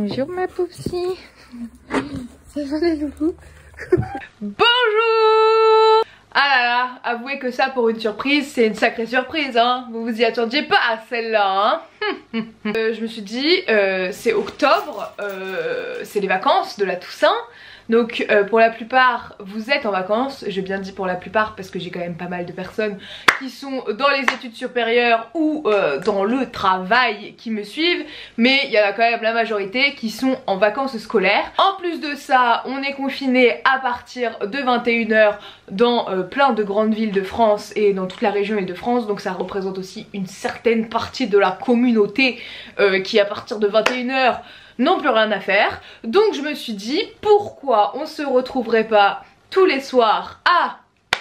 Bonjour ma poupsie. Ça va les loulous? Bonjour. Ah là là, avouez que ça pour une surprise, c'est une sacrée surprise hein. Vous vous y attendiez pas à celle-là hein. Je me suis dit, c'est octobre, c'est les vacances de la Toussaint. Donc pour la plupart vous êtes en vacances, j'ai bien dit pour la plupart parce que j'ai quand même pas mal de personnes qui sont dans les études supérieures ou dans le travail qui me suivent. Mais il y en a quand même la majorité qui sont en vacances scolaires. En plus de ça, on est confiné à partir de 21 h dans plein de grandes villes de France et dans toute la région Île-de-France. Donc ça représente aussi une certaine partie de la communauté qui à partir de 21 h n'ont plus rien à faire. Donc je me suis dit pourquoi on se retrouverait pas tous les soirs à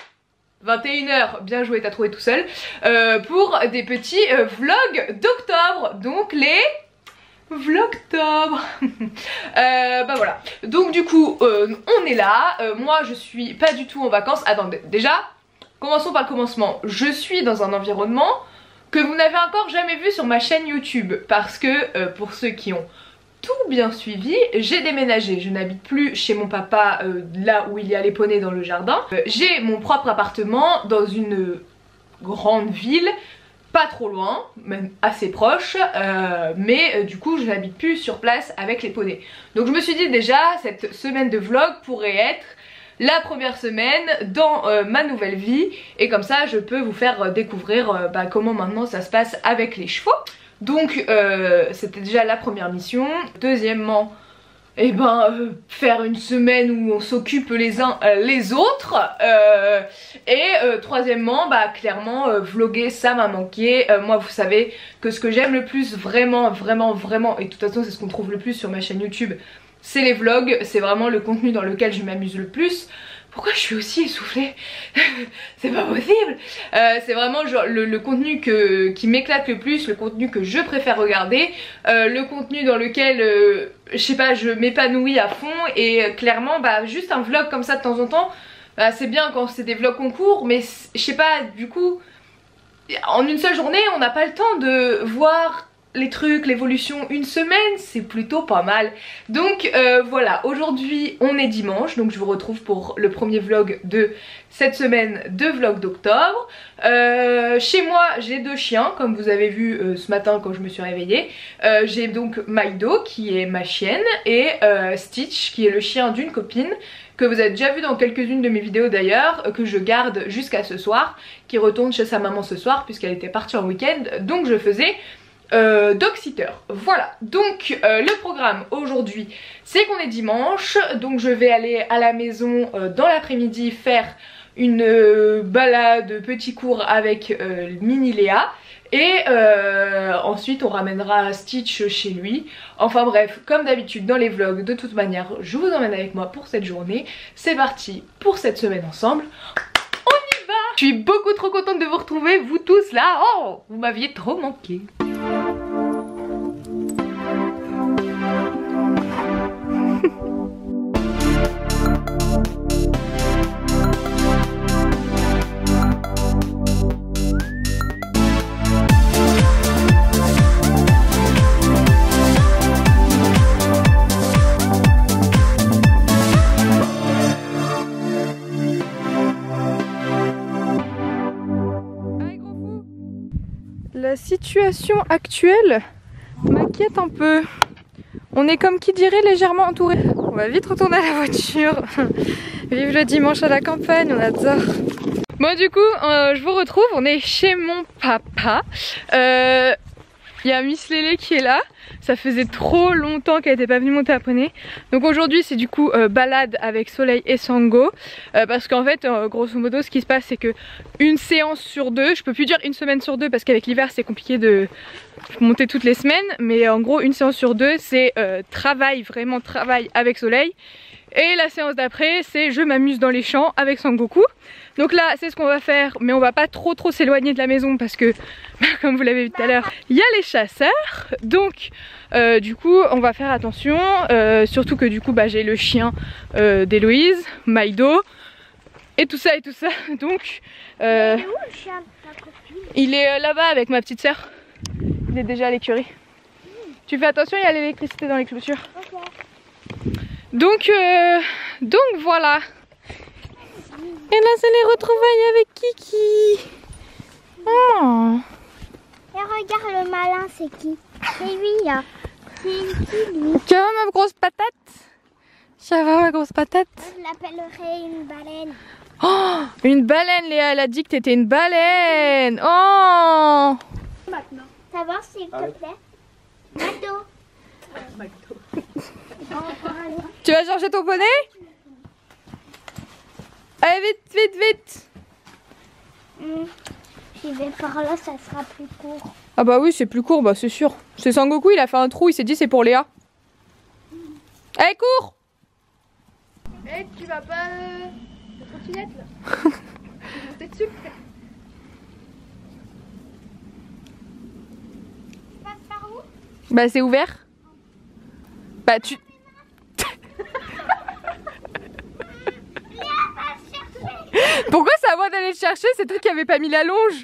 21 h, bien joué, t'as trouvé tout seul, pour des petits vlogs d'octobre. Donc les vlogtobre. Bah voilà. Donc du coup on est là. Moi je suis pas du tout en vacances. Attendez, déjà commençons par le commencement. Je suis dans un environnement que vous n'avez encore jamais vu sur ma chaîne YouTube. Parce que pour ceux qui ont tout bien suivi, j'ai déménagé. Je n'habite plus chez mon papa là où il y a les poneys dans le jardin. J'ai mon propre appartement dans une grande ville, pas trop loin, même assez proche, mais du coup je n'habite plus sur place avec les poneys. Donc je me suis dit déjà cette semaine de vlog pourrait être la première semaine dans ma nouvelle vie, et comme ça je peux vous faire découvrir comment maintenant ça se passe avec les chevaux. Donc c'était déjà la première mission. Deuxièmement, faire une semaine où on s'occupe les uns les autres. Troisièmement, clairement vlogger ça m'a manqué. Moi vous savez que ce que j'aime le plus vraiment, et de toute façon c'est ce qu'on trouve le plus sur ma chaîne YouTube, c'est les vlogs. C'est vraiment le contenu dans lequel je m'amuse le plus. Pourquoi je suis aussi essoufflée? C'est pas possible. C'est vraiment genre le contenu qui m'éclate le plus, le contenu que je préfère regarder, le contenu dans lequel je sais pas, je m'épanouis à fond. Et clairement juste un vlog comme ça de temps en temps, c'est bien quand c'est des vlogs concours, mais je sais pas, du coup en une seule journée on n'a pas le temps de voir les trucs, l'évolution une semaine, c'est plutôt pas mal. Donc voilà, aujourd'hui on est dimanche, donc je vous retrouve pour le premier vlog de cette semaine de vlog d'octobre. Chez moi j'ai deux chiens, comme vous avez vu ce matin quand je me suis réveillée. J'ai donc Maido qui est ma chienne et Stitch qui est le chien d'une copine que vous avez déjà vu dans quelques-unes de mes vidéos d'ailleurs, que je garde jusqu'à ce soir, qui retourne chez sa maman ce soir puisqu'elle était partie en week-end, donc je faisais dog-sitter. Voilà, donc le programme aujourd'hui c'est qu'on est dimanche, donc je vais aller à la maison dans l'après-midi faire une balade, petit cours avec mini Léa, et ensuite on ramènera Stitch chez lui. Enfin bref, comme d'habitude dans les vlogs, de toute manière je vous emmène avec moi pour cette journée. C'est parti pour cette semaine ensemble. On y va. Je suis beaucoup trop contente de vous retrouver, vous tous là. Oh, vous m'aviez trop manqué. La situation actuelle m'inquiète un peu. On est comme qui dirait légèrement entouré. On va vite retourner à la voiture. Vive le dimanche à la campagne, on adore. Bon du coup, je vous retrouve, on est chez mon papa. Il y a Miss Lélé qui est là. Ça faisait trop longtemps qu'elle n'était pas venue monter à poney. Donc aujourd'hui c'est du coup balade avec Soleil et Sango. Parce qu'en fait grosso modo ce qui se passe c'est que une séance sur deux, je peux plus dire une semaine sur deux parce qu'avec l'hiver c'est compliqué de monter toutes les semaines. Mais en gros une séance sur deux c'est travail, vraiment travail avec Soleil. Et la séance d'après c'est je m'amuse dans les champs avec Sangoku. Donc là c'est ce qu'on va faire, mais on va pas trop s'éloigner de la maison parce que comme vous l'avez vu tout à l'heure, il y a les chasseurs. Donc du coup on va faire attention, surtout que du coup j'ai le chien d'Héloïse, Maido et tout ça. Donc il est où le chien de ta copine? il est là-bas avec ma petite sœur. Il est déjà à l'écurie. Tu fais attention, il y a l'électricité dans les clôtures. Ok. Donc voilà. Et là c'est les retrouvailles avec Kiki. Oh. Et regarde le malin, c'est qui? C'est lui là. C'est qui lui? Ça va ma grosse patate? Ça va ma grosse patate? Je l'appellerai une baleine. Oh, une baleine, Léa, elle a dit que t'étais une baleine. Oh. Maintenant. Savoir s'il te plaît. McDo. Tu vas chercher ton poney? Allez vite, vite, vite. J'y vais par là, ça sera plus court. Ah bah oui, c'est plus court, bah c'est sûr. C'est Sangoku, il a fait un trou, il s'est dit c'est pour Léa. Allez, cours. Eh, tu vas pas... la trottinette là? Monter dessus. Tu passes par où? Bah c'est ouvert. Bah tu... Pourquoi c'est à moi d'aller le chercher? C'est toi qui avais pas mis la longe.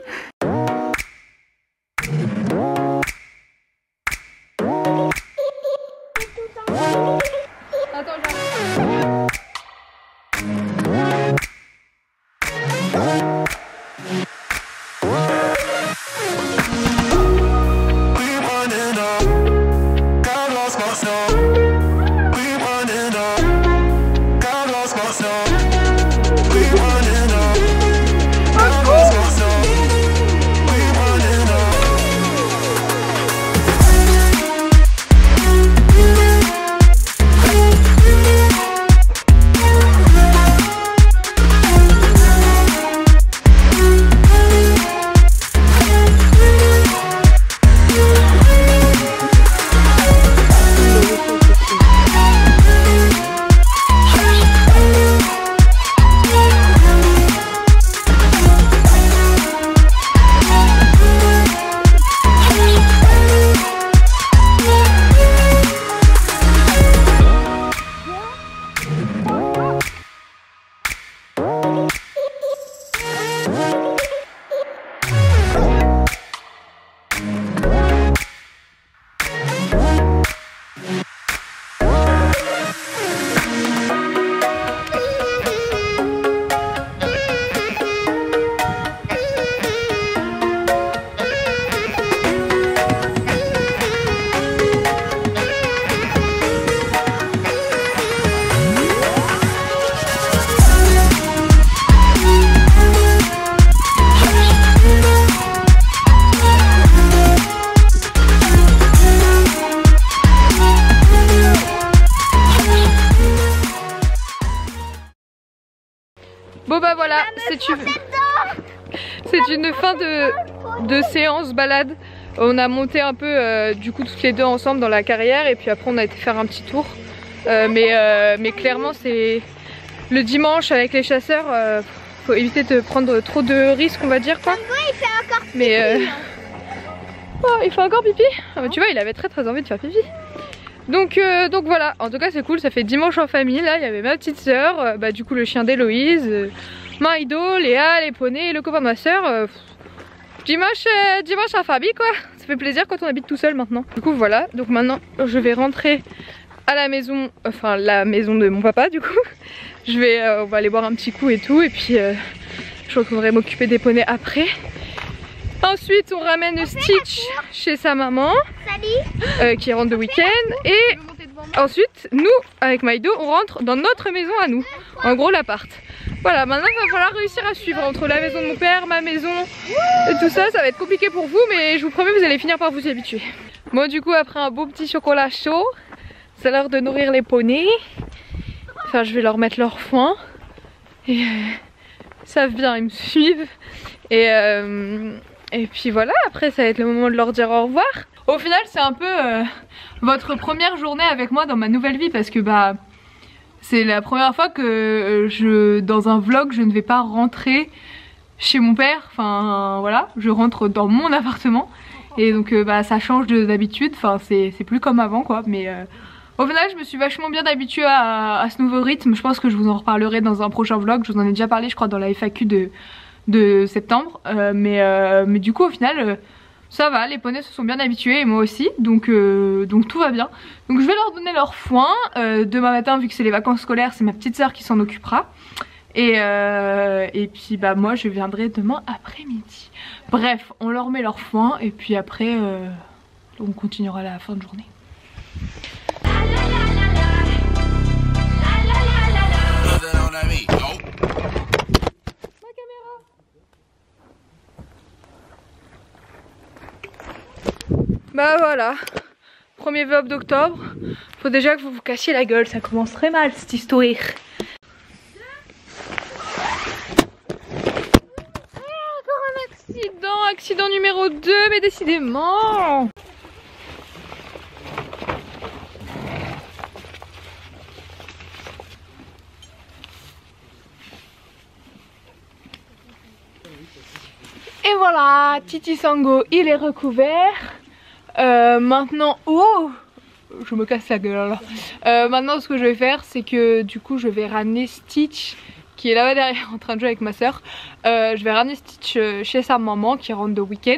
Attends, j'arrive. Bon bah voilà, c'est une fin de séance balade. On a monté un peu du coup toutes les deux ensemble dans la carrière et puis après on a été faire un petit tour. Mais clairement c'est le dimanche avec les chasseurs, faut éviter de prendre trop de risques on va dire quoi. Il fait encore pipi. Mais oh, il fait encore pipi. Ah, bah, tu vois il avait très envie de faire pipi. Donc voilà, en tout cas c'est cool, ça fait dimanche en famille. Là il y avait ma petite soeur, du coup le chien d'Héloïse, Maïdo, Léa, les poneys et le copain de ma soeur. Dimanche en famille quoi, ça fait plaisir quand on habite tout seul maintenant. Du coup voilà, donc maintenant je vais rentrer à la maison, enfin la maison de mon papa du coup. On va aller boire un petit coup et tout et puis je retournerai m'occuper des poneys après. Ensuite on ramène Stitch chez sa maman qui rentre de week-end et ensuite nous avec Maïdo on rentre dans notre maison à nous, en gros l'appart. Voilà, maintenant il va falloir réussir à suivre entre la maison de mon père, ma maison et tout ça, ça va être compliqué pour vous mais je vous promets vous allez finir par vous y habituer. Bon du coup après un beau petit chocolat chaud, c'est l'heure de nourrir les poneys. Enfin je vais leur mettre leur foin et ils savent bien, ils me suivent et puis voilà, après ça va être le moment de leur dire au revoir. Au final c'est un peu votre première journée avec moi dans ma nouvelle vie parce que c'est la première fois que dans un vlog je ne vais pas rentrer chez mon père. Enfin voilà, je rentre dans mon appartement et donc ça change d'habitude, enfin c'est plus comme avant quoi. Mais au final je me suis vachement bien habituée à ce nouveau rythme. Je pense que je vous en reparlerai dans un prochain vlog, je vous en ai déjà parlé je crois dans la FAQ de septembre, mais du coup au final ça va, les poneys se sont bien habitués et moi aussi, donc tout va bien. Donc je vais leur donner leur foin. Demain matin, vu que c'est les vacances scolaires, c'est ma petite soeur qui s'en occupera. Et puis bah moi je viendrai demain après-midi. Bref, on leur met leur foin et puis après on continuera à la fin de journée. Bah voilà, premier vlog d'octobre. Faut déjà que vous vous cachiez la gueule, ça commence très mal cette histoire. Encore un accident numéro 2, mais décidément. Et voilà, Titi Sango il est recouvert. Maintenant, oh, je me casse la gueule. Maintenant ce que je vais faire c'est que du coup je vais ramener Stitch qui est là-bas derrière en train de jouer avec ma soeur. Je vais ramener Stitch chez sa maman qui rentre de week-end.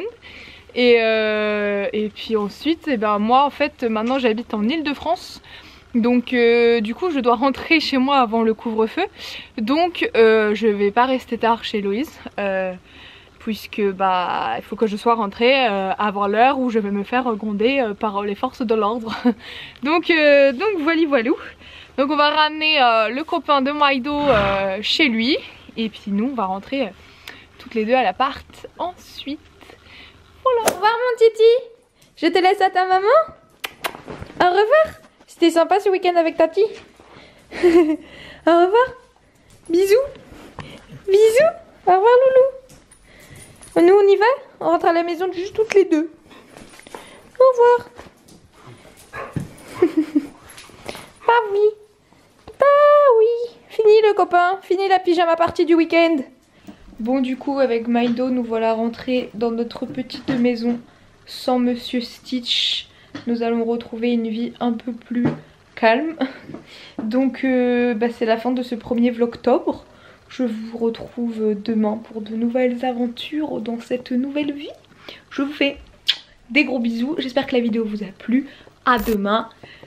Et puis ensuite, eh ben, moi en fait maintenant j'habite en Ile-de-France. Donc du coup je dois rentrer chez moi avant le couvre-feu. Donc je vais pas rester tard chez Loïs. Puisque bah il faut que je sois rentrée avant l'heure où je vais me faire gronder par les forces de l'ordre. donc voilou. Donc on va ramener le copain de Maido chez lui. Et puis nous on va rentrer toutes les deux à l'appart ensuite. Voilà. Au revoir mon Titi. Je te laisse à ta maman. Au revoir. C'était sympa ce week-end avec Tati. Au revoir. Bisous. Bisous. Au revoir Loulou. Nous on y va? On rentre à la maison juste toutes les deux. Au revoir. Ah oui. Ah oui. Fini le copain. Fini la pyjama party du week-end. Bon du coup avec Maido nous voilà rentrés dans notre petite maison sans Monsieur Stitch. Nous allons retrouver une vie un peu plus calme. Donc bah, c'est la fin de ce premier vlogtobre. Je vous retrouve demain pour de nouvelles aventures dans cette nouvelle vie. Je vous fais des gros bisous. J'espère que la vidéo vous a plu. À demain.